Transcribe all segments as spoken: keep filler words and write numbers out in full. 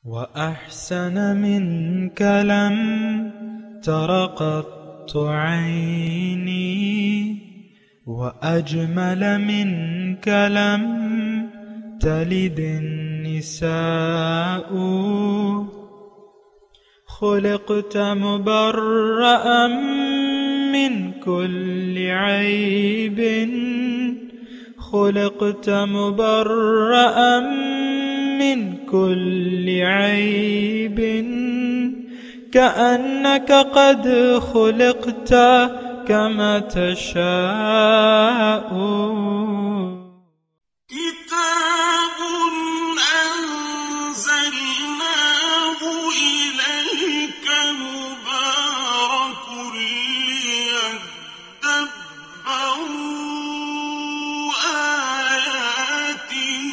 وأحسن منك لم تر قط عيني وأجمل منك لم تلد النساء خلقت مبرأ من كل عيب خلقت مبرأ من كل عيب كأنك قد خلقت كما تشاء كتاب أنزلناه إليك مبارك ليدبروا آياته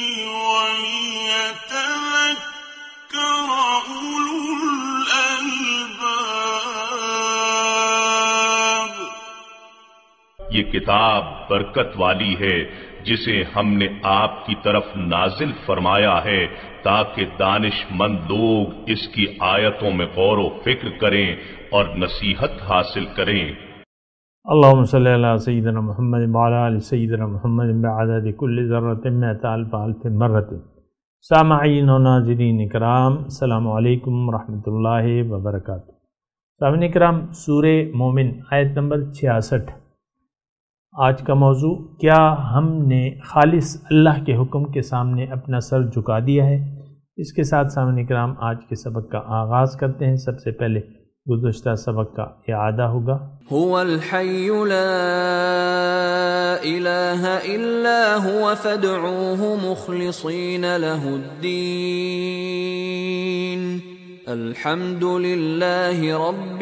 وليتذكر أولو الألباب. یہ کتاب برکت والی ہے جسے ہم نے آپ کی طرف نازل فرمایا ہے تاکہ دانش مند لوگ اس کی آیتوں میں غور و فکر کریں اور نصیحت حاصل کریں. اللہم صلی علی سیدنا محمد وعلی آل سیدنا محمد بعدد کل ذرۃ مئۃ الف الف مرۃ. سامعین و ناظرین اکرام، السلام علیکم ورحمۃ اللہ وبرکاتہ. سامعین اکرام، سورہ مومن آیت نمبر چھیاسٹھ. آج کا موضوع، کیا ہم نے خالص اللہ کے حکم کے سامنے اپنا سر جھکا دیا ہے؟ اس کے ساتھ سامعین اکرام آج کے سبق کا آغاز کرتے ہیں. سب سے پہلے گزشتہ سبق کا اعادہ ہوگا. هو الحي لا إله إلا هو فادعوه مخلصين له الدين الحمد لله رب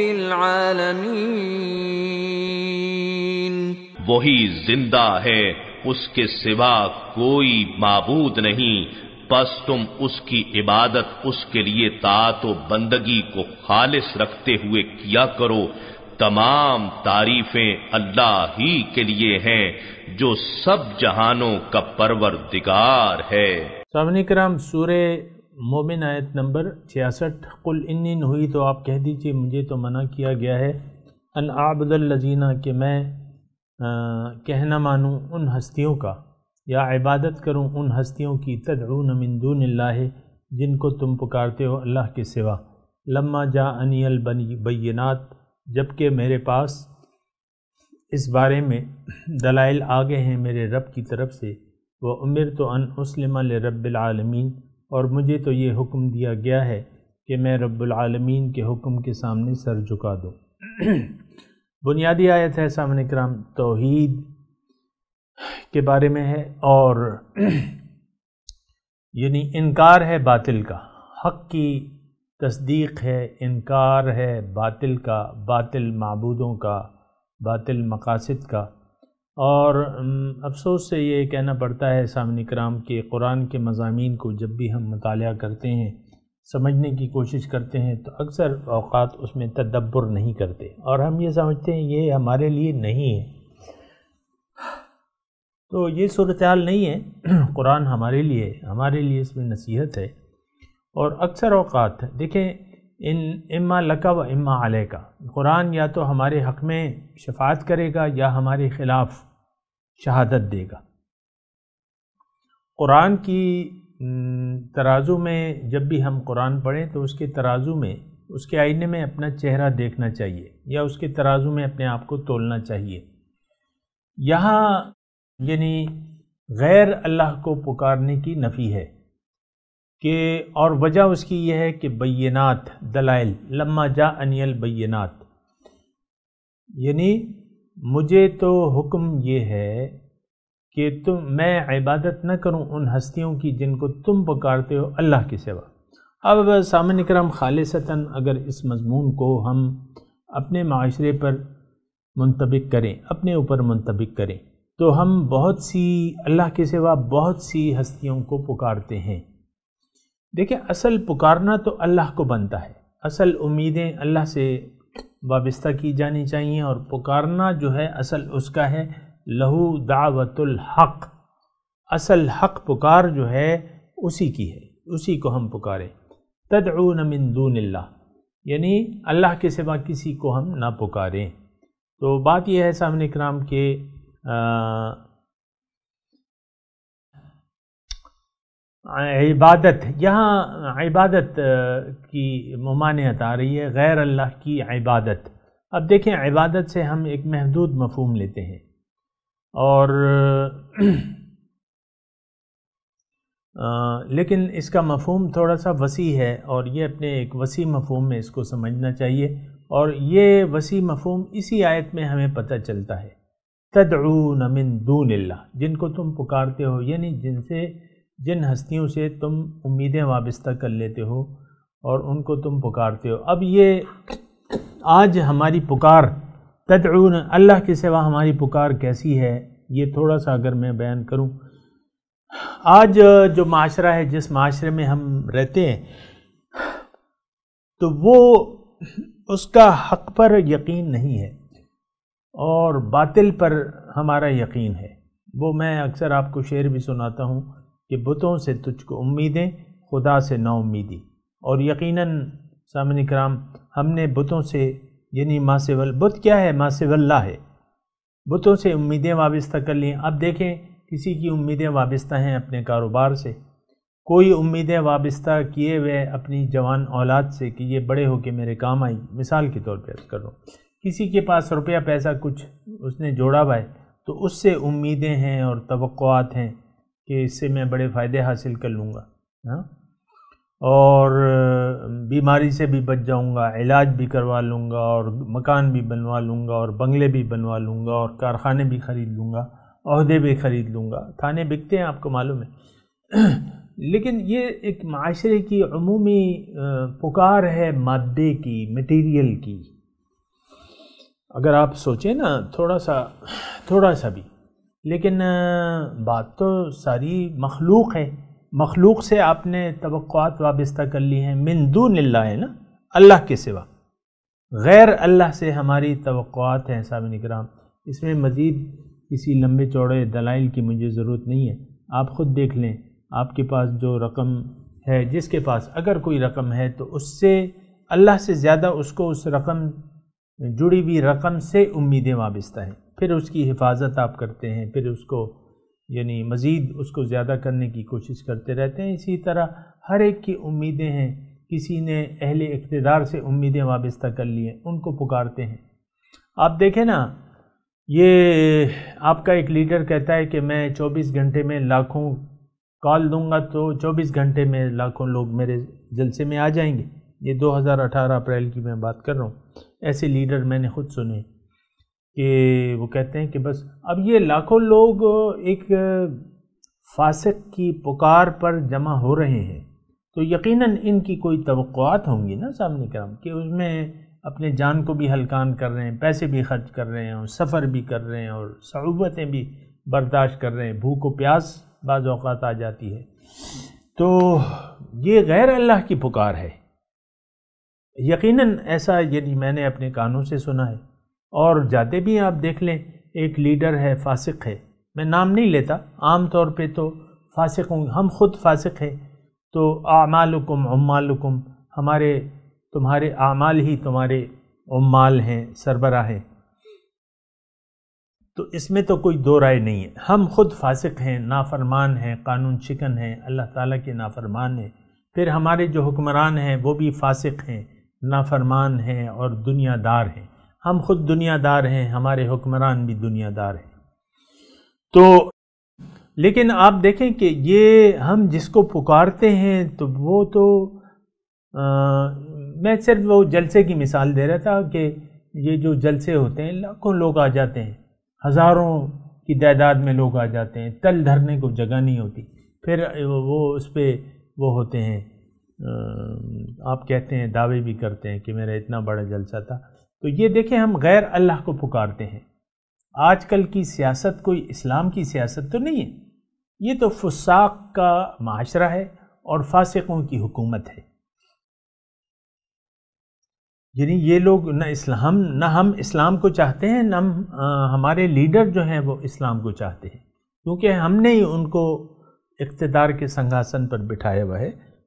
العالمين. وہی زندہ ہے، اس کے سوا کوئی معبود نہیں، پس تم اس کی عبادت اس کے لیے طاعت و بندگی کو خالص رکھتے ہوئے کیا کرو. تمام تعریفیں اللہ ہی کے لیے ہیں جو سب جہانوں کا پروردگار ہے. سامعین کرام، سورہ مومن آیت نمبر چھیاسٹھ. قل انی نہیت، تو آپ کہہ دیجئے مجھے تو منع کیا گیا ہے، ان اعبد الذین، کہ میں کہنا مانوں ان ہستیوں کا، یا عبادت کروں ان ہستیوں کی، تدعون من دون اللہ، جن کو تم پکارتے ہو اللہ کے سوا. لما جاءنی البینات، جبکہ میرے پاس اس بارے میں دلائل آگے ہیں میرے رب کی طرف سے. وَأُمِرْتُ أَنْ أُسْلِمَ لِرَبِّ الْعَالَمِينَ، اور مجھے تو یہ حکم دیا گیا ہے کہ میں رب العالمین کے حکم کے سامنے سر جھکا دوں. بنیادی آیت ہے سامعین کرام، توحید کے بارے میں ہے، اور یعنی انکار ہے باطل کا، حق کی تصدیق ہے، انکار ہے باطل کا، باطل معبودوں کا، باطل مقاصد کا. اور افسوس سے یہ کہنا پڑتا ہے سامعین کرام کہ قرآن کے مضامین کو جب بھی ہم مطالعہ کرتے ہیں، سمجھنے کی کوشش کرتے ہیں، تو اکثر اوقات اس میں تدبر نہیں کرتے، اور ہم یہ سمجھتے ہیں یہ ہمارے لیے نہیں ہے. تو یہ صورتحال نہیں ہے. قرآن ہمارے لیے ہمارے لیے اس میں نصیحت ہے. اور اکثر اوقات دیکھیں، ان اما لکا و اما علیکا، قرآن یا تو ہمارے حق میں شفاعت کرے گا یا ہمارے خلاف شہادت دے گا. قرآن کی ترازو میں جب بھی ہم قرآن پڑھیں تو اس کے ترازو میں، اس کے آئینے میں اپنا چہرہ دیکھنا چاہیے، یا اس کے ترازو میں اپنے آپ کو تولنا چاہیے. یہاں یعنی غیر اللہ کو پکارنے کی نفی ہے کہ، اور وجہ اس کی یہ ہے کہ بینات، دلائل، لما جاءنی البینات، یعنی مجھے تو حکم یہ ہے کہ تم میں عبادت نہ کروں ان ہستیوں کی جن کو تم پکارتے ہو اللہ کے سوا. اب سامعین کرام، خالصتاً اگر اس مضمون کو ہم اپنے معاشرے پر منطبق کریں، اپنے اوپر منطبق کریں، تو ہم بہت سی اللہ کے سوا بہت سی ہستیوں کو پکارتے ہیں. دیکھیں، اصل پکارنا تو اللہ کو بنتا ہے، اصل امیدیں اللہ سے وابستہ کی جانی چاہیے، اور پکارنا جو ہے اصل اس کا ہے لہو دعوت الحق. اصل حق پکار جو ہے اسی کی ہے، اسی کو ہم پکاریں. تدعون من دون اللہ، یعنی اللہ کے سوا کسی کو ہم نہ پکاریں۔ تو بات یہ ہے سامعین کرام کہ عبادت، یہاں عبادت کی ممانعت آ رہی ہے، غیر اللہ کی عبادت۔ اب دیکھیں، عبادت سے ہم ایک محدود مفہوم لیتے ہیں، اور لیکن اس کا مفہوم تھوڑا سا وسیع ہے، اور یہ اپنے ایک وسیع مفہوم میں اس کو سمجھنا چاہیے، اور یہ وسیع مفہوم اسی آیت میں ہمیں پتہ چلتا ہے۔ تدعون من دون اللہ، جن کو تم پکارتے ہو، یعنی جن سے جن ہستیوں سے تم امیدیں وابستہ کر لیتے ہو اور ان کو تم پکارتے ہو۔ اب یہ آج ہماری پکار، تدعون اللہ کے سوا ہماری پکار کیسی ہے، یہ تھوڑا سا اگر میں بیان کروں۔ آج جو معاشرہ ہے، جس معاشرے میں ہم رہتے ہیں، تو وہ اس کا حق پر یقین نہیں ہے اور باطل پر ہمارا یقین ہے۔ وہ میں اکثر آپ کو شعر بھی سناتا ہوں کہ بتوں سے تجھ کو امیدیں، خدا سے نا امیدی۔ اور یقیناً سامعین کرام، ہم نے بتوں سے، یعنی ما سوی، بت کیا ہے؟ ما سوی اللہ ہے، بتوں سے امیدیں وابستہ کر لیں۔ اب دیکھیں، کسی کی امیدیں وابستہ ہیں اپنے کاروبار سے، کوئی امیدیں وابستہ کیے ہوئے اپنی جوان اولاد سے کہ یہ بڑے ہو کے میرے کام آئی، مثال کے طور پہ عرض کر رہا ہوں۔ کسی کے پاس روپیہ پیسہ کچھ اس نے جوڑا ہوا ہے، تو اس سے امیدیں ہیں اور توقعات ہیں کہ اس سے میں بڑے فائدے حاصل کر لوں گا، ہاں، اور بیماری سے بھی بچ جاؤں گا، علاج بھی کروا لوں گا، اور مکان بھی بنوا لوں گا، اور بنگلے بھی بنوا لوں گا، اور کارخانے بھی خرید لوں گا، عہدے بھی خرید لوں گا۔ تھانے بکتے ہیں، آپ کو معلوم ہے۔ لیکن یہ ایک معاشرے کی عمومی پکار ہے، مادے کی، مٹیریل کی۔ اگر آپ سوچیں نا تھوڑا سا تھوڑا سا بھی، لیکن بات تو ساری مخلوق ہے، مخلوق سے آپ نے توقعات وابستہ کر لی ہیں، من دون اللہ ہے نا، اللہ کے سوا، غیر اللہ سے ہماری توقعات ہیں۔ سامعین کرام، اس میں مزید کسی لمبے چوڑے دلائل کی مجھے ضرورت نہیں ہے، آپ خود دیکھ لیں۔ آپ کے پاس جو رقم ہے، جس کے پاس اگر کوئی رقم ہے، تو اس سے اللہ سے زیادہ اس کو اس رقم، جڑی ہوئی رقم سے امیدیں وابستہ ہیں، پھر اس کی حفاظت آپ کرتے ہیں، پھر اس کو یعنی مزید اس کو زیادہ کرنے کی کوشش کرتے رہتے ہیں۔ اسی طرح ہر ایک کی امیدیں ہیں، کسی نے اہل اقتدار سے امیدیں وابستہ کر لی ہیں، ان کو پکارتے ہیں۔ آپ دیکھیں نا، یہ آپ کا ایک لیڈر کہتا ہے کہ میں چوبیس گھنٹے میں لاکھوں کال دوں گا، تو چوبیس گھنٹے میں لاکھوں لوگ میرے جلسے میں آ جائیں گے۔ یہ دو ہزار اٹھارہ اپریل کی میں بات کر رہا ہوں۔ ایسے لیڈر میں نے خود سنے کہ وہ کہتے ہیں کہ بس اب یہ لاکھوں لوگ ایک فاسق کی پکار پر جمع ہو رہے ہیں، تو یقیناً ان کی کوئی توقعات ہوں گی نا سامنے کرام، کہ اس میں اپنے جان کو بھی ہلکان کر رہے ہیں، پیسے بھی خرچ کر رہے ہیں، اور سفر بھی کر رہے ہیں، اور صعوبتیں بھی برداشت کر رہے ہیں، بھوک و پیاس بعض اوقات آ جاتی ہے۔ تو یہ غیر اللہ کی پکار ہے، یقیناً ایسا یعنی میں نے اپنے کانوں سے سنا ہے، اور جاتے بھی آپ دیکھ لیں، ایک لیڈر ہے، فاسق ہے، میں نام نہیں لیتا، عام طور پہ تو فاسق ہوں، ہم خود فاسق ہیں، تو اعمالکم عمالکم، ہمارے تمہارے اعمال ہی تمہارے عمال ہیں، سربراہ ہیں۔ تو اس میں تو کوئی دو رائے نہیں ہے، ہم خود فاسق ہیں، نافرمان ہیں، قانون شکن ہیں، اللہ تعالیٰ کے نافرمان ہیں۔ پھر ہمارے جو حکمران ہیں وہ بھی فاسق ہیں، نافرمان ہیں اور دنیا دار ہیں۔ ہم خود دنیا دار ہیں، ہمارے حکمران بھی دنیا دار ہیں۔ تو لیکن آپ دیکھیں کہ یہ ہم جس کو پکارتے ہیں، تو وہ تو آ, میں صرف وہ جلسے کی مثال دے رہا تھا کہ یہ جو جلسے ہوتے ہیں، لاکھوں لوگ آ جاتے ہیں، ہزاروں کی تعداد میں لوگ آ جاتے ہیں، تل دھرنے کو جگہ نہیں ہوتی، پھر وہ اس پہ وہ ہوتے ہیں، آپ کہتے ہیں، دعوے بھی کرتے ہیں کہ میرا اتنا بڑا جلسہ تھا۔ تو یہ دیکھیں، ہم غیر اللہ کو پکارتے ہیں۔ آج کل کی سیاست کوئی اسلام کی سیاست تو نہیں ہے، یہ تو فساق کا معاشرہ ہے اور فاسقوں کی حکومت ہے۔ یعنی یہ لوگ نہ اسلام نہ ہم اسلام کو چاہتے ہیں، نہ ہم ہمارے لیڈر جو ہیں وہ اسلام کو چاہتے ہیں، کیونکہ ہم نے ہی ان کو اقتدار کے سنگھاسن پر بٹھایا ہوا ہے۔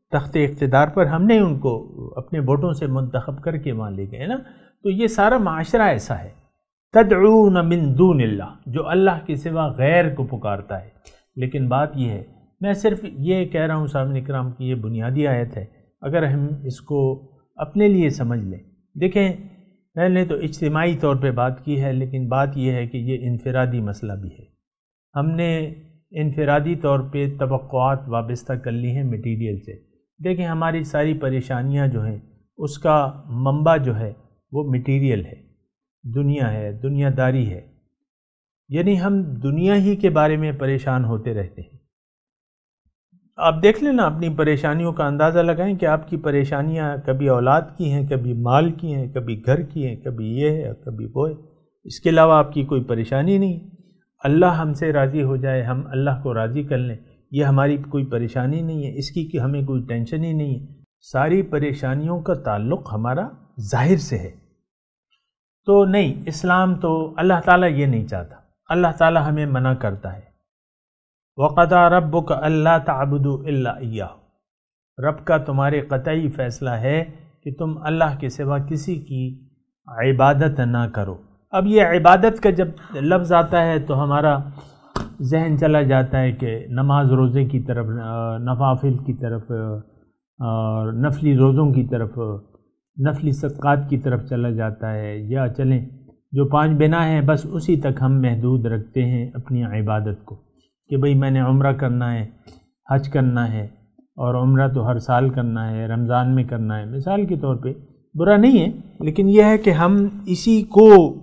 تخت اقتدار پر ہم نے ان کو اپنے ووٹوں سے منتخب کر کے وہاں لے گئے نا. تو یہ سارا معاشرہ ایسا ہے. تدعون من دون اللہ، جو اللہ کے سوا غیر کو پکارتا ہے. لیکن بات یہ ہے، میں صرف یہ کہہ رہا ہوں سامعین کرام کی یہ بنیادی آیت ہے، اگر ہم اس کو اپنے لیے سمجھ لیں. دیکھیں میں نے تو اجتماعی طور پہ بات کی ہے، لیکن بات یہ ہے کہ یہ انفرادی مسئلہ بھی ہے. ہم نے انفرادی طور پہ توقعات وابستہ کر لی ہیں مٹیریل سے. دیکھیں ہماری ساری پریشانیاں جو ہیں اس کا منبع جو ہے وہ مٹیریل ہے، دنیا ہے، دنیا داری ہے. یعنی ہم دنیا ہی کے بارے میں پریشان ہوتے رہتے ہیں. آپ دیکھ لیں نا، اپنی پریشانیوں کا اندازہ لگائیں کہ آپ کی پریشانیاں کبھی اولاد کی ہیں، کبھی مال کی ہیں، کبھی گھر کی ہیں، کبھی یہ ہے، کبھی وہ ہے. اس کے علاوہ آپ کی کوئی پریشانی نہیں. اللہ ہم سے راضی ہو جائے، ہم اللہ کو راضی کر لیں، یہ ہماری کوئی پریشانی نہیں ہے. اس کی کہ ہمیں کوئی ٹینشن ہی نہیں ہے. ساری پریشانیوں کا تعلق ہمارا ظاہر سے ہے. تو نہیں، اسلام تو اللہ تعالیٰ یہ نہیں چاہتا. اللہ تعالیٰ ہمیں منع کرتا ہے. وَقَضَىٰ رَبُّكَ أَلَّا تَعْبُدُوا إِلَّا إِيَّاهُ، رب کا تمہارے قطعی فیصلہ ہے کہ تم اللہ کے سوا کسی کی عبادت نہ کرو. اب یہ عبادت کا جب لفظ آتا ہے تو ہمارا ذہن چلا جاتا ہے کہ نماز روزے کی طرف، نوافل کی طرف، اور نفلی روزوں کی طرف، نفلی صدقات کی طرف چلا جاتا ہے. یا چلیں جو پانچ بنا ہیں بس اسی تک ہم محدود رکھتے ہیں اپنی عبادت کو، کہ بھئی میں نے عمرہ کرنا ہے، حج کرنا ہے، اور عمرہ تو ہر سال کرنا ہے، رمضان میں کرنا ہے. مثال کے طور پہ برا نہیں ہے، لیکن یہ ہے کہ ہم اسی کو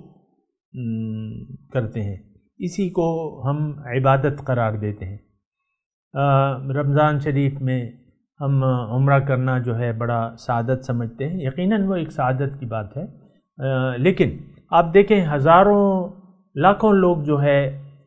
کرتے ہیں، اسی کو ہم عبادت قرار دیتے ہیں. رمضان شریف میں ہم عمرہ کرنا جو ہے بڑا سعادت سمجھتے ہیں. یقیناً وہ ایک سعادت کی بات ہے، لیکن آپ دیکھیں ہزاروں لاکھوں لوگ جو ہے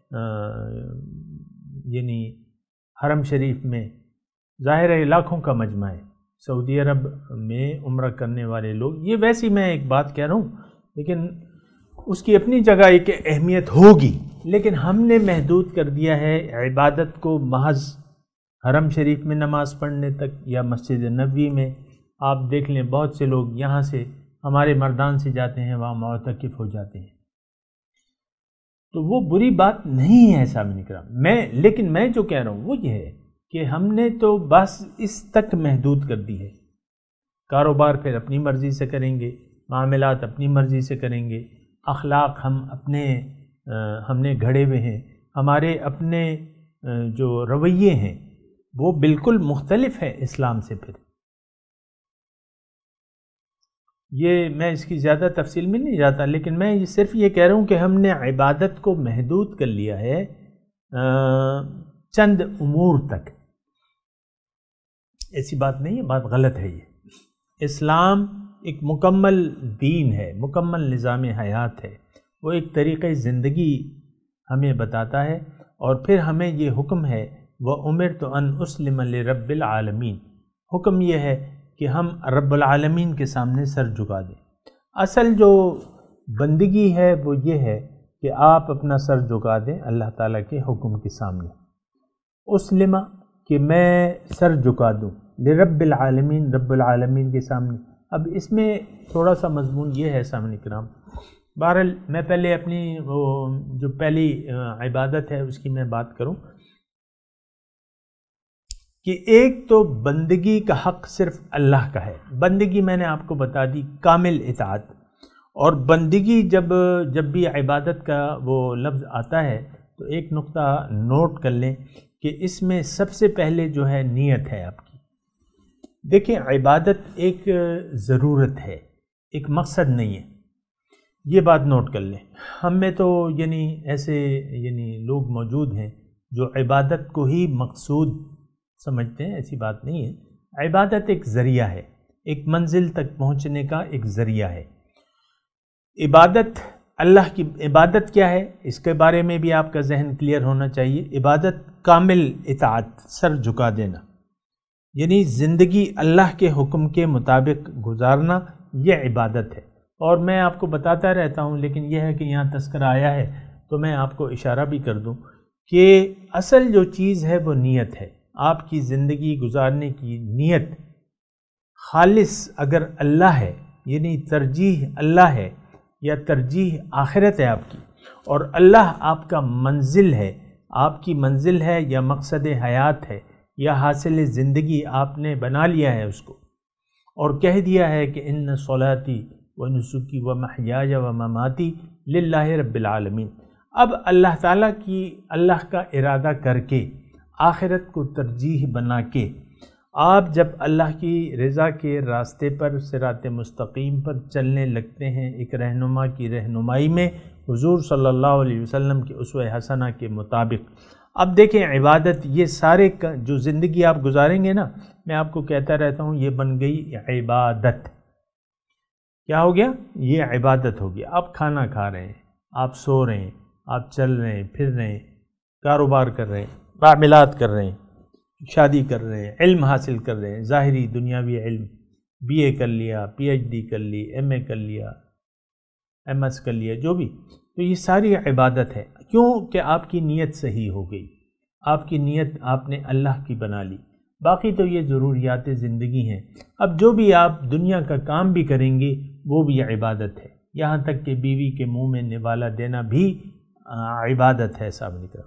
یعنی حرم شریف میں، ظاہر ہے لاکھوں کا مجمع ہے سعودی عرب میں عمرہ کرنے والے لوگ. یہ ویسی میں ایک بات کہہ رہا ہوں، لیکن اس کی اپنی جگہ ایک اہمیت ہوگی. لیکن ہم نے محدود کر دیا ہے عبادت کو محض حرم شریف میں نماز پڑھنے تک یا مسجد نبوی میں. آپ دیکھ لیں بہت سے لوگ یہاں سے، ہمارے مردان سے جاتے ہیں، وہاں معتکف ہو جاتے ہیں. تو وہ بری بات نہیں ہے سامعین کرام. میں لیکن میں جو کہہ رہا ہوں وہ یہ ہے کہ ہم نے تو بس اس تک محدود کر دی ہے. کاروبار پھر اپنی مرضی سے کریں گے، معاملات اپنی مرضی سے کریں گے، اخلاق ہم اپنے ہم نے گھڑے ہوئے ہیں. ہمارے اپنے جو رویے ہیں وہ بالکل مختلف ہے اسلام سے. پھر یہ میں اس کی زیادہ تفصیل میں نہیں جاتا، لیکن میں صرف یہ کہہ رہا ہوں کہ ہم نے عبادت کو محدود کر لیا ہے چند امور تک. ایسی بات نہیں ہے، بات غلط ہے. یہ اسلام ایک مکمل دین ہے، مکمل نظام حیات ہے. وہ ایک طریقۂ زندگی ہمیں بتاتا ہے، اور پھر ہمیں یہ حکم ہے وَأُمِرْتُ أَنْ أُسْلِمَ لِرَبِّ الْعَالَمِينَ. حکم یہ ہے کہ ہم رب العالمین کے سامنے سر جھکا دیں. اصل جو بندگی ہے وہ یہ ہے کہ آپ اپنا سر جھکا دیں اللہ تعالیٰ کے حکم کے سامنے. اسلم کہ میں سر جھکا دوں، لرب العالمین، رب العالمین کے سامنے. اب اس میں تھوڑا سا مضمون یہ ہے سامعین کرام. بہرحال میں پہلے اپنی وہ جو پہلی عبادت ہے اس کی میں بات کروں کہ ایک تو بندگی کا حق صرف اللہ کا ہے. بندگی میں نے آپ کو بتا دی کامل اطاعت. اور بندگی جب جب بھی عبادت کا وہ لفظ آتا ہے تو ایک نقطہ نوٹ کر لیں کہ اس میں سب سے پہلے جو ہے نیت ہے آپ کی. دیکھیں عبادت ایک ضرورت ہے، ایک مقصد نہیں ہے. یہ بات نوٹ کر لیں. ہم میں تو یعنی ایسے یعنی لوگ موجود ہیں جو عبادت کو ہی مقصود سمجھتے ہیں. ایسی بات نہیں ہے. عبادت ایک ذریعہ ہے، ایک منزل تک پہنچنے کا ایک ذریعہ ہے. عبادت اللہ کی عبادت کیا ہے اس کے بارے میں بھی آپ کا ذہن کلیئر ہونا چاہیے. عبادت کامل اطاعت، سر جھکا دینا، یعنی زندگی اللہ کے حکم کے مطابق گزارنا، یہ عبادت ہے. اور میں آپ کو بتاتا رہتا ہوں، لیکن یہ ہے کہ یہاں تذکرہ آیا ہے تو میں آپ کو اشارہ بھی کر دوں کہ اصل جو چیز ہے وہ نیت ہے. آپ کی زندگی گزارنے کی نیت خالص اگر اللہ ہے، یعنی ترجیح اللہ ہے یا ترجیح آخرت ہے آپ کی، اور اللہ آپ کا منزل ہے، آپ کی منزل ہے یا مقصد حیات ہے یا حاصل زندگی آپ نے بنا لیا ہے اس کو، اور کہہ دیا ہے کہ ان صلاتی و نسکی و محیای و مماتی للہ رب العالمین، اب اللہ تعالیٰ کی اللہ کا ارادہ کر کے آخرت کو ترجیح بنا کے آپ جب اللہ کی رضا کے راستے پر صراط مستقیم پر چلنے لگتے ہیں، ایک رہنما کی رہنمائی میں حضور صلی اللہ علیہ وسلم کے اسوہ حسنہ کے مطابق، اب دیکھیں عبادت یہ سارے جو زندگی آپ گزاریں گے نا، میں آپ کو کہتا رہتا ہوں یہ بن گئی عبادت۔ کیا ہو گیا؟ یہ عبادت ہو گیا۔ آپ کھانا کھا رہے ہیں، آپ سو رہے ہیں، آپ چل رہے ہیں، پھر رہے ہیں، کاروبار کر رہے ہیں، معاملات کر رہے ہیں، شادی کر رہے ہیں، علم حاصل کر رہے ہیں، ظاہری دنیاوی علم، بی اے کر لیا، پی ایچ ڈی کر لی، ایم اے کر لیا، ایم ایس کر لیا، جو بھی، تو یہ ساری عبادت ہے۔ کیوں کہ آپ کی نیت صحیح ہو گئی، آپ کی نیت آپ نے اللہ کی بنا لی۔ باقی تو یہ ضروریات زندگی ہیں۔ اب جو بھی آپ دنیا کا کام بھی کریں گے وہ بھی عبادت ہے، یہاں تک کہ بیوی کے منہ میں نوالا دینا بھی عبادت ہے۔ صاحب نکرا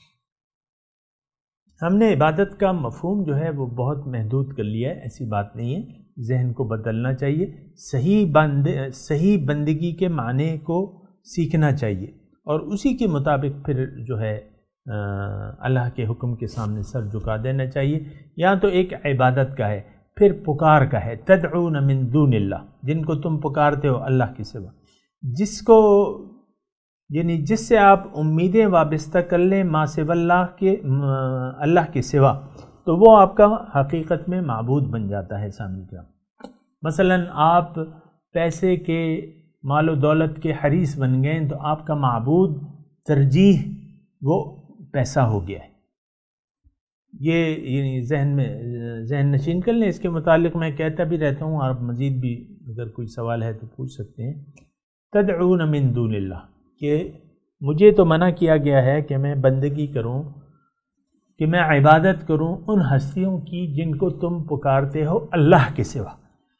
ہم نے عبادت کا مفہوم جو ہے وہ بہت محدود کر لیا ہے، ایسی بات نہیں ہے، ذہن کو بدلنا چاہیے، صحیح بند صحیح بندگی کے معنی کو سیکھنا چاہیے، اور اسی کے مطابق پھر جو ہے اللہ کے حکم کے سامنے سر جھکا دینا چاہیے۔ یہاں تو ایک عبادت کا ہے، پھر پکار کا ہے، تدعون من دون اللہ، جن کو تم پکارتے ہو اللہ کے سوا، جس کو یعنی جس سے آپ امیدیں وابستہ کر لیں ما سوا اللہ کے اللہ کے سوا، تو وہ آپ کا حقیقت میں معبود بن جاتا ہے۔ سامنے کا مثلا آپ پیسے کے مال و دولت کے حریص بن گئے تو آپ کا معبود ترجیح وہ پیسہ ہو گیا ہے۔ یہ یعنی ذہن میں ذہن نشین کر لیں۔ اس کے متعلق میں کہتا بھی رہتا ہوں، آپ مزید بھی اگر کوئی سوال ہے تو پوچھ سکتے ہیں۔ تدعون من دون اللہ، کہ مجھے تو منع کیا گیا ہے کہ میں بندگی کروں، کہ میں عبادت کروں ان ہستیوں کی جن کو تم پکارتے ہو اللہ کے سوا۔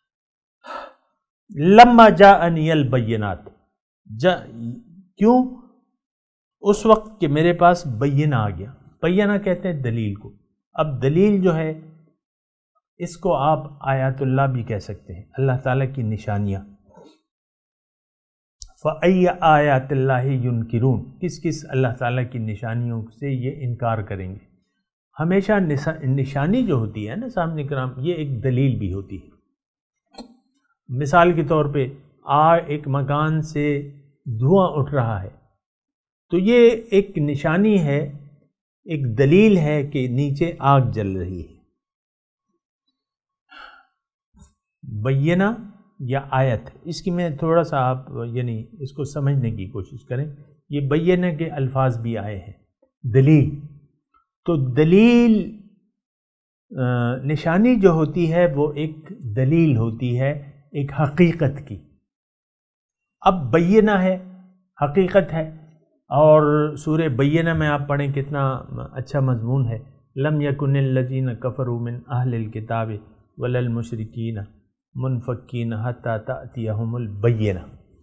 لما جاءنی البینات، جا کیوں؟ اس وقت کہ میرے پاس بینہ آ گیا۔ بینہ کہتے ہیں دلیل کو۔ اب دلیل جو ہے اس کو آپ آیات اللہ بھی کہہ سکتے ہیں، اللہ تعالیٰ کی نشانیاں۔ فَأَيَّ آیات اللہ يُنْكِرُونَ، کس کس اللہ تعالیٰ کی نشانیوں سے یہ انکار کریں گے۔ ہمیشہ نشانی جو ہوتی ہے نا سامنے کرام، یہ ایک دلیل بھی ہوتی ہے۔ مثال کے طور پہ آ ایک مکان سے دھواں اٹھ رہا ہے تو یہ ایک نشانی ہے، ایک دلیل ہے کہ نیچے آگ جل رہی ہے۔ بینہ یا آیت، اس کی میں تھوڑا سا آپ یعنی اس کو سمجھنے کی کوشش کریں۔ یہ بینہ کے الفاظ بھی آئے ہیں، دلیل۔ تو دلیل نشانی جو ہوتی ہے وہ ایک دلیل ہوتی ہے ایک حقیقت کی۔ اب بینہ ہے، حقیقت ہے، اور سورہ بینہ میں آپ پڑھیں کتنا اچھا مضمون ہے۔ لم یکن الذین کفروا من اہل الکتاب ولا المشرکین منفکین حتی تأتیہم البینہ،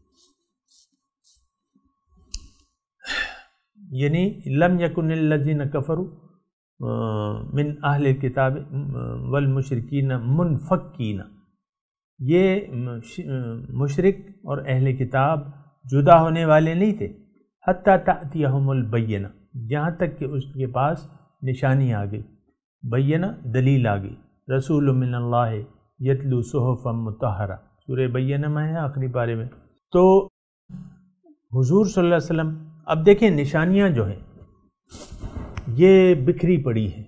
یعنی لم یکن الذین کفروا من اہل الکتاب والمشرکین منفکین، یہ مشرک اور اہل کتاب جدا ہونے والے نہیں تھے، حتی تأتیہم البینہ، جہاں تک کہ اس کے پاس نشانی آ گئی، بینہ دلیل آ گئی۔ رسول من اللہ یتلو صحفا مطہرہ، سورہ بینہ میں ہے آخری پارے میں۔ تو حضور صلی اللہ علیہ وسلم، اب دیکھیں نشانیاں جو ہیں یہ بکھری پڑی ہیں،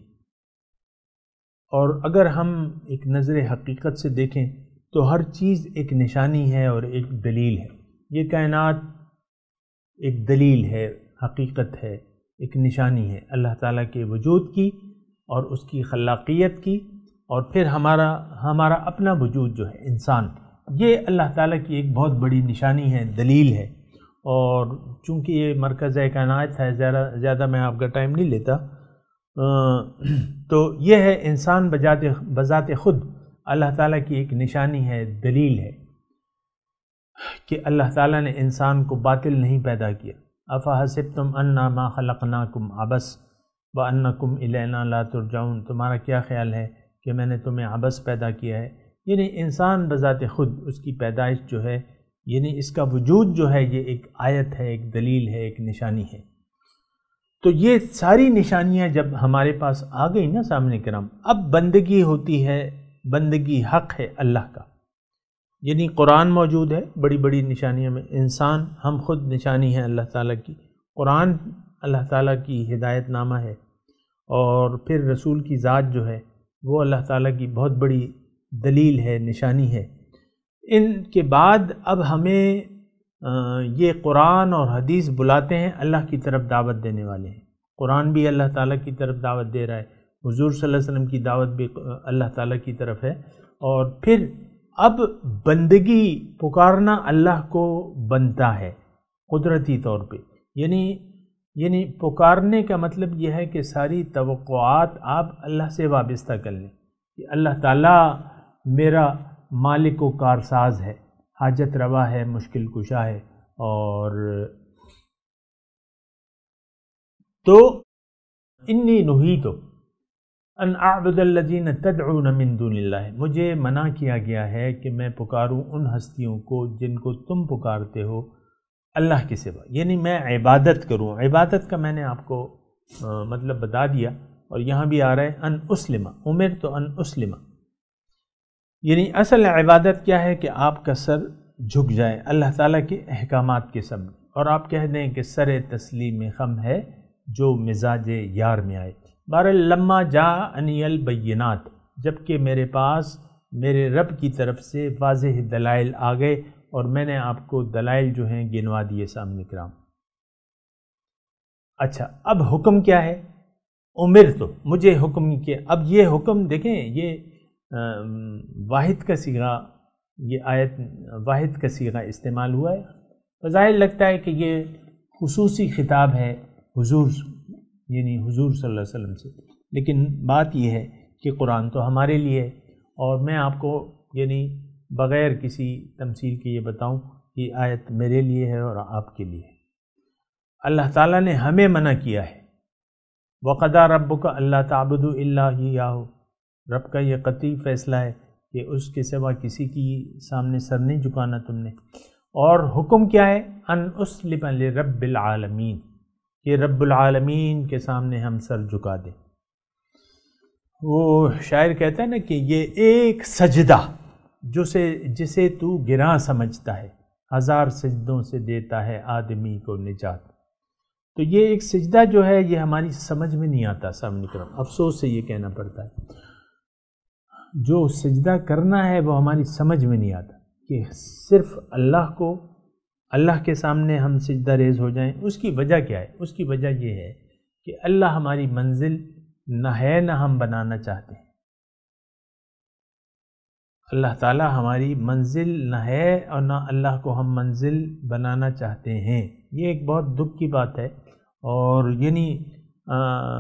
اور اگر ہم ایک نظر حقیقت سے دیکھیں تو ہر چیز ایک نشانی ہے اور ایک دلیل ہے۔ یہ کائنات ایک دلیل ہے، حقیقت ہے، ایک نشانی ہے اللہ تعالیٰ کے وجود کی اور اس کی خلاقیت کی، اور پھر ہمارا ہمارا اپنا وجود جو ہے انسان، یہ اللہ تعالیٰ کی ایک بہت بڑی نشانی ہے، دلیل ہے۔ اور چونکہ یہ مرکز کائنات ہے، زیادہ زیادہ میں آپ کا ٹائم نہیں لیتا، تو یہ ہے انسان بذات بذات خود اللہ تعالیٰ کی ایک نشانی ہے، دلیل ہے کہ اللہ تعالیٰ نے انسان کو باطل نہیں پیدا کیا۔ افحسبتم انا ما خلقناکم عبث وانکم الینا لا ترجعون، تمہارا کیا خیال ہے کہ میں نے تمہیں عبث پیدا کیا ہے؟ یعنی انسان بذات خود اس کی پیدائش جو ہے، یعنی اس کا وجود جو ہے، یہ ایک آیت ہے، ایک دلیل ہے، ایک نشانی ہے۔ تو یہ ساری نشانیاں جب ہمارے پاس آ گئی نا سامنے کرام، اب بندگی ہوتی ہے، بندگی حق ہے اللہ کا۔ یعنی قرآن موجود ہے بڑی بڑی نشانیوں میں، انسان ہم خود نشانی ہیں اللہ تعالیٰ کی، قرآن اللہ تعالیٰ کی ہدایت نامہ ہے، اور پھر رسول کی ذات جو ہے وہ اللہ تعالیٰ کی بہت بڑی دلیل ہے، نشانی ہے۔ ان کے بعد اب ہمیں یہ قرآن اور حدیث بلاتے ہیں اللہ کی طرف دعوت دینے والے ہیں۔ قرآن بھی اللہ تعالیٰ کی طرف دعوت دے رہا ہے، حضور صلی اللہ علیہ وسلم کی دعوت بھی اللہ تعالیٰ کی طرف ہے، اور پھر اب بندگی پکارنا اللہ کو بنتا ہے قدرتی طور پہ۔ یعنی یعنی پکارنے کا مطلب یہ ہے کہ ساری توقعات آپ اللہ سے وابستہ کر لیں کہ اللہ تعالیٰ میرا مالک و کارساز ہے، حاجت روا ہے، مشکل کشا ہے۔ اور تو انی نہیت ان اعبد الذین تدعون من دون اللہ، مجھے منع کیا گیا ہے کہ میں پکاروں ان ہستیوں کو جن کو تم پکارتے ہو اللہ کے سوا، یعنی میں عبادت کروں۔ عبادت کا میں نے آپ کو آ, مطلب بتا دیا، اور یہاں بھی آ رہا ہے ان اسلم، امرت ان اسلم، یعنی اصل عبادت کیا ہے کہ آپ کا سر جھک جائے اللہ تعالیٰ کے احکامات کے سامنے، اور آپ کہہ دیں کہ سر تسلیم خم ہے جو مزاج یار میں آئے۔ بہرحال لما جاءنی البینات، جب کہ میرے پاس میرے رب کی طرف سے واضح دلائل آ گئے، اور میں نے آپ کو دلائل جو ہیں گنوا دیے سامنے کرام۔ اچھا اب حکم کیا ہے؟ امر تو مجھے حکم کیا۔ اب یہ حکم دیکھیں، یہ واحد کا صیغہ، یہ آیت واحد کا صیغہ استعمال ہوا ہے، بظاہر لگتا ہے کہ یہ خصوصی خطاب ہے حضور، یعنی حضور صلی اللہ علیہ وسلم سے، لیکن بات یہ ہے کہ قرآن تو ہمارے لیے ہے، اور میں آپ کو یعنی بغیر کسی تمثیل کے یہ بتاؤں کہ آیت میرے لیے ہے اور آپ کے لیے ہے۔ اللہ تعالیٰ نے ہمیں منع کیا ہے، وَقَضَىٰ رَبُّكَ أَلَّا تَعْبُدُوا إِلَّا إِيَّاهُ، رب کا یہ قطعی فیصلہ ہے کہ اس کے سوا کسی کی سامنے سر نہیں جھکانا تم نے۔ اور حکم کیا ہے؟ ان اسلم لرب العالمین، کہ رب العالمین کے سامنے ہم سر جھکا دیں۔ وہ شاعر کہتا ہے نا کہ یہ ایک سجدہ جو سے جسے تو گراں سمجھتا ہے، ہزار سجدوں سے دیتا ہے آدمی کو نجات۔ تو یہ ایک سجدہ جو ہے یہ ہماری سمجھ میں نہیں آتا سامنے کرم، افسوس سے یہ کہنا پڑتا ہے، جو سجدہ کرنا ہے وہ ہماری سمجھ میں نہیں آتا کہ صرف اللہ کو، اللہ کے سامنے ہم سجدہ ریز ہو جائیں۔ اس کی وجہ کیا ہے؟ اس کی وجہ یہ ہے کہ اللہ ہماری منزل نہ ہے نہ ہم بنانا چاہتے ہیں۔ اللہ تعالیٰ ہماری منزل نہ ہے اور نہ اللہ کو ہم منزل بنانا چاہتے ہیں۔ یہ ایک بہت دکھ کی بات ہے، اور یعنی آ,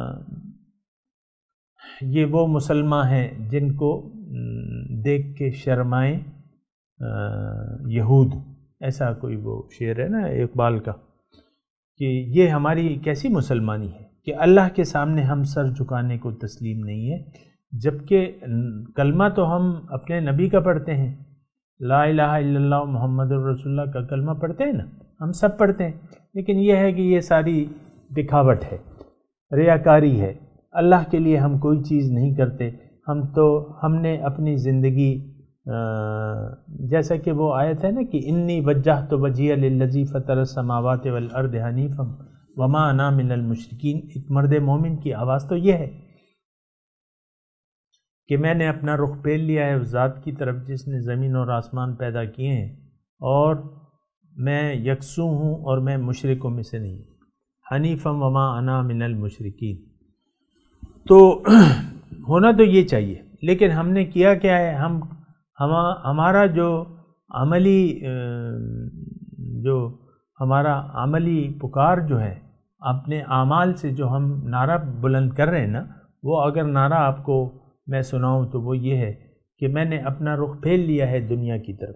یہ وہ مسلمان ہیں جن کو دیکھ کے شرمائیں یہود، ایسا کوئی وہ شعر ہے نا اقبال کا، کہ یہ ہماری کیسی مسلمانی ہے کہ اللہ کے سامنے ہم سر جھکانے کو تسلیم نہیں ہے، جبکہ کلمہ تو ہم اپنے نبی کا پڑھتے ہیں، لا الہ الا اللہ محمد الرسول اللہ کا کلمہ پڑھتے ہیں نا، ہم سب پڑھتے ہیں، لیکن یہ ہے کہ یہ ساری دکھاوٹ ہے، ریاکاری ہے، اللہ کے لیے ہم کوئی چیز نہیں کرتے۔ ہم تو ہم نے اپنی زندگی جیسا کہ وہ آیت ہے نا کہ انی وجہت وجہی للذی فطر السماوات والارض حنیفا وما انا من المشرکین، ایک مرد مومن کی آواز تو یہ ہے کہ میں نے اپنا رخ پھیر لیا ہے اس ذات کی طرف جس نے زمین اور آسمان پیدا کیے ہیں، اور میں یکسو ہوں اور میں مشرکوں میں سے نہیں، حنیفا وما انا من المشرکین۔ تو ہونا تو یہ چاہیے، لیکن ہم نے کیا کیا ہے؟ ہم ہمارا جو عملی جو ہمارا عملی پکار جو ہے اپنے اعمال سے جو ہم نعرہ بلند کر رہے ہیں نا، وہ اگر نعرہ آپ کو میں سناؤں تو وہ یہ ہے کہ میں نے اپنا رخ پھیر لیا ہے دنیا کی طرف.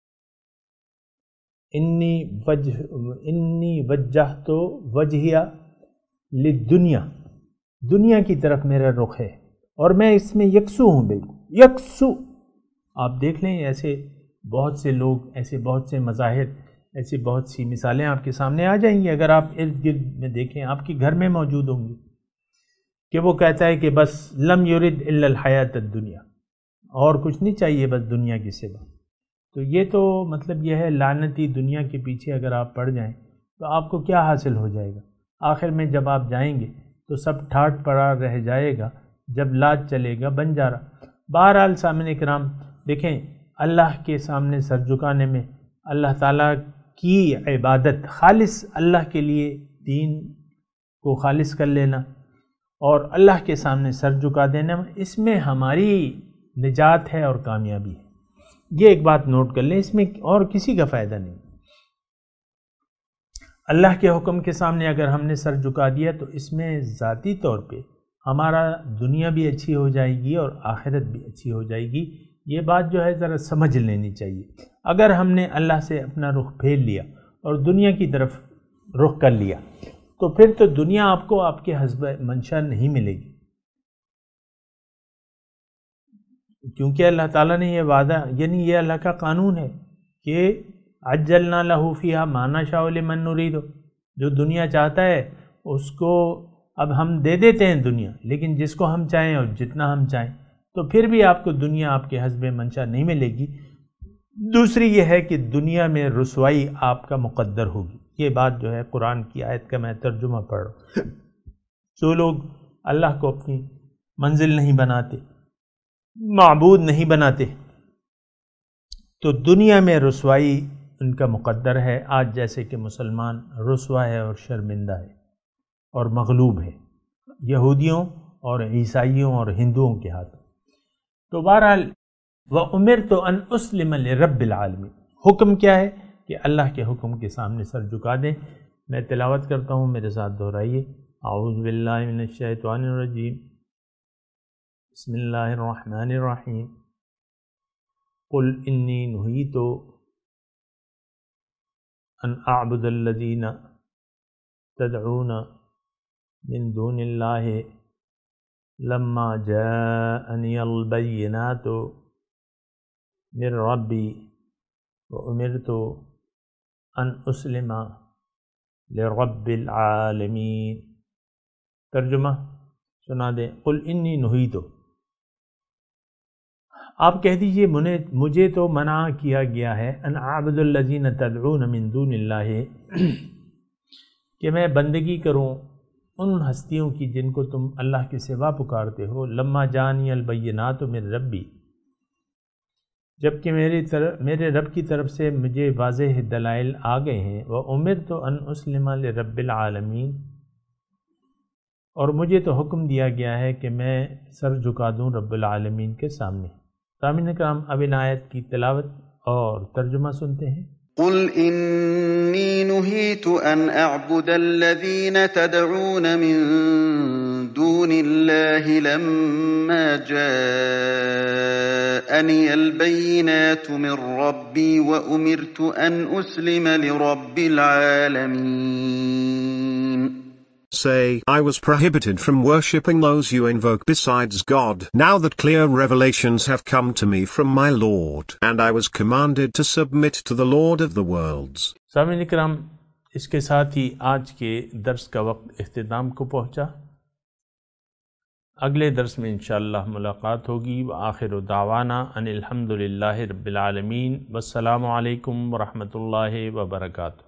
انی وجہ انی وجہت وجہیہ للدنیا، دنیا کی طرف میرا رخ ہے اور میں اس میں یکسو ہوں، بالکل یکسو. آپ دیکھ لیں ایسے بہت سے لوگ، ایسے بہت سے مظاہر، ایسی بہت سی مثالیں آپ کے سامنے آ جائیں گی اگر آپ ارد گرد میں دیکھیں، آپ کے گھر میں موجود ہوں گی کہ وہ کہتا ہے کہ بس لم یرد الا الحیات الدنیا، اور کچھ نہیں چاہیے بس دنیا کی سوا. تو یہ تو مطلب یہ ہے لعنتی دنیا کے پیچھے اگر آپ پڑ جائیں تو آپ کو کیا حاصل ہو جائے گا؟ آخر میں جب آپ جائیں گے تو سب ٹھاٹ پڑا رہ جائے گا، جب لاج چلے گا بن جا رہا. بہرحال سامعین کرام دیکھیں، اللہ کے سامنے سر جھکانے میں، اللہ تعالیٰ کی عبادت خالص اللہ کے لیے، دین کو خالص کر لینا اور اللہ کے سامنے سر جھکا دینا، اس میں ہماری نجات ہے اور کامیابی ہے. یہ ایک بات نوٹ کر لیں، اس میں اور کسی کا فائدہ نہیں. اللہ کے حکم کے سامنے اگر ہم نے سر جھکا دیا تو اس میں ذاتی طور پہ ہمارا دنیا بھی اچھی ہو جائے گی اور آخرت بھی اچھی ہو جائے گی. یہ بات جو ہے ذرا سمجھ لینی چاہیے. اگر ہم نے اللہ سے اپنا رخ پھیر لیا اور دنیا کی طرف رخ کر لیا تو پھر تو دنیا آپ کو آپ کے حسب منشا نہیں ملے گی، کیونکہ اللہ تعالیٰ نے یہ وعدہ، یعنی یہ اللہ کا قانون ہے کہ عجلنا لہ فیہا ما نشاء لمن نرید، جو دنیا چاہتا ہے اس کو اب ہم دے دیتے ہیں دنیا، لیکن جس کو ہم چاہیں اور جتنا ہم چاہیں، تو پھر بھی آپ کو دنیا آپ کے حسب منشا نہیں ملے گی. دوسری یہ ہے کہ دنیا میں رسوائی آپ کا مقدر ہوگی. یہ بات جو ہے قرآن کی آیت کا میں ترجمہ پڑھ رہا ہوں. جو لوگ اللہ کو اپنی منزل نہیں بناتے، معبود نہیں بناتے، تو دنیا میں رسوائی ان کا مقدر ہے. آج جیسے کہ مسلمان رسوا ہے اور شرمندہ ہے اور مغلوب ہے یہودیوں اور عیسائیوں اور ہندوؤں کے ہاتھ. تو بہرحال وَأُمِرْتُ أَنْ أُسْلِمَ لِرَبِّ الْعَالَمِينَ، حکم کیا ہے کہ اللہ کے حکم کے سامنے سر جھکا دیں. میں تلاوت کرتا ہوں، میرے ساتھ دہرائیے. اعوذ باللہ من الشیطان الرجیم، بسم اللہ الرحمن الرحیم. قل انی نہیت ان اعبد الذین تدعون من دون اللہ لما جاءنی البینات من ربی وامرت ان اسلم لرب العالمین. ترجمہ سنا دیں. قل انی نہیت، آپ کہہ دیجئے مجھے تو منع کیا گیا ہے ان اعبد الذین تدعون من دون اللہ، کہ میں بندگی کروں ان ہستیوں کی جن کو تم اللہ کے سوا پکارتے ہو. لما جانی البینات من ربی، جبکہ میری طرف میرے رب کی طرف سے مجھے واضح دلائل آ گئے ہیں. وَأُمِرْتُ أَنْ أُسْلِمَ لِرَبِّ الْعَالَمِينَ، اور مجھے تو حکم دیا گیا ہے کہ میں سر جھکا دوں رب العالمین کے سامنے. سامعین کرام اب ان آیت کی تلاوت اور ترجمہ سنتے ہیں. قل انی نہیت ان اعبد الذین تدعون من دون اللہ لما جاءنی البینات من ربی وامرت ان اسلم لرب العالمین. Say, I was prohibited from worshipping those you invoke besides God, now that clear revelations have come to me from my Lord, and I was commanded to submit to the Lord of the worlds. سامعین کرام، اس کے ساتھ ہی آج کے درس کا وقت اختتام کو پہنچا. اگلے درس میں انشاءاللہ ملاقات ہوگی. وآخر دعوانا ان الحمد للہ رب العالمین، والسلام علیکم ورحمۃ اللہ وبرکاتہ.